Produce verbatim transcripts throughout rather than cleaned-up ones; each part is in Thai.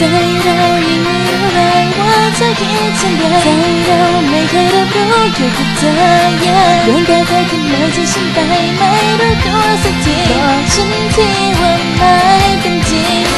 เรายังไม่รู้เลยว่าเธอคิดเช่นไรใจเราไม่เคยรับรู้เกี่ยวกับเธอเรื่องแต่เธอขึ้นมาที่ฉันไปไม่รู้ตัวสักทีบอกฉันทีว่าไม่เป็นจริง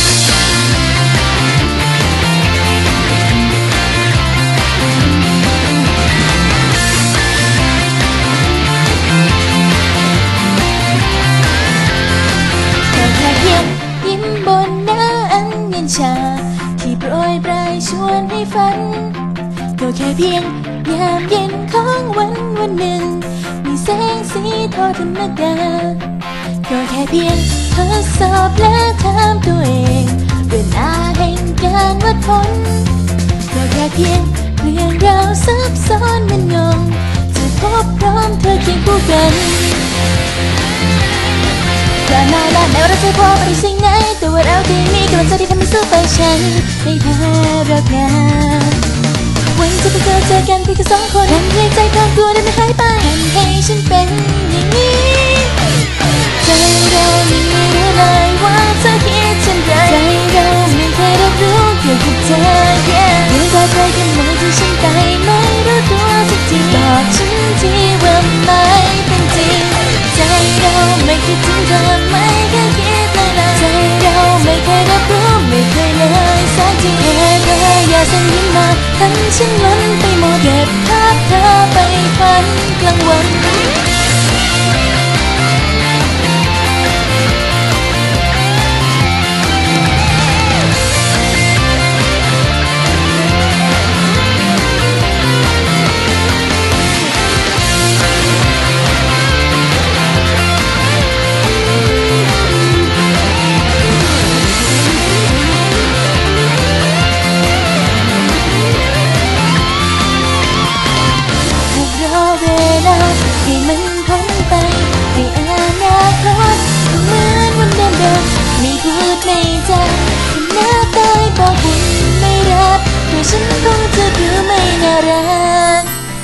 ที่โปรยปลายชวนให้ฝันก็แค่เพียงยามเย็นของวันวันหนึ่งมีแสงสีทอธรรมดาก็แค่เพียงทดสอบและถามตัวเองเวลาแห่งการวัดผลก็แค่เพียงเรื่องราวซับซ้อนมันงงจะพบพร้อมเธอเคียงคู่กันผ่านมาแล้วแม้ว่าเราจะพบอะไรสิ่งไหนแต่ว่าเราที่มีกำลังใจที่ทำให้สู้ไปฉันไม่แพ้รักงานวันจะไปเจอเจอกันเพียงแค่สองคนทำให้ใจของตัวได้ไม่หายไปทำให้ฉันเป็นอย่างนี้ใจเรายังไม่รู้เลยว่าเธอคิดเช่นไรใจเราไม่เคยรับรู้เกี่ยวกับเธอเรื่องแต่เธอขึ้นมาที่ฉันไปไม่รู้ตัวสักทีบอกฉันทีว่าไม่เป็นจริงใจเราไม่คิดถึงเธอไม่เคยคิดเลยนะใจเราไม่เคยรับรู้ไม่เคยเลยสักทีแค่เธออย่าส่งยิ้มมาทำฉันล้นไปหมดเก็บภาพเธอไปฝันกลางวันให้มันพ้นไปในอนาคตเหมือนวันเดิมๆไม่พูดไม่จาหน้าตายบอกคุณไม่รับตัวฉันคงจะดูไม่น่ารัก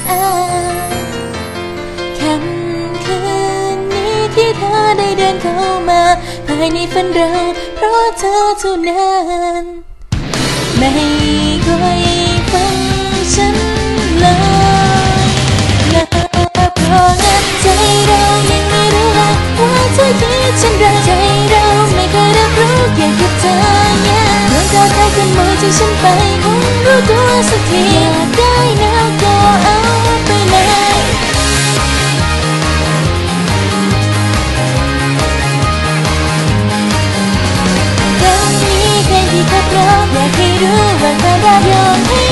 ค่ำคืนนี้ที่เธอได้เดินเข้ามาภายในฝันเราเพราะเธอเท่านั้นไม่ค่อยฟังฉันเลยเพราะงั้นใจเรายังไม่รู้ว่าเธอคิดเช่นไรใจเราไม่เคยรับรู้เกี่ยวกับเธอเมื่อเธอได้ขึ้นมือที่ฉันไปคงรู้ตัวสักทีอยากได้แล้วก็เอาไปเลยครั้งนี้ใครที่ขับรถอยากให้รู้ว่าความรักยอมให้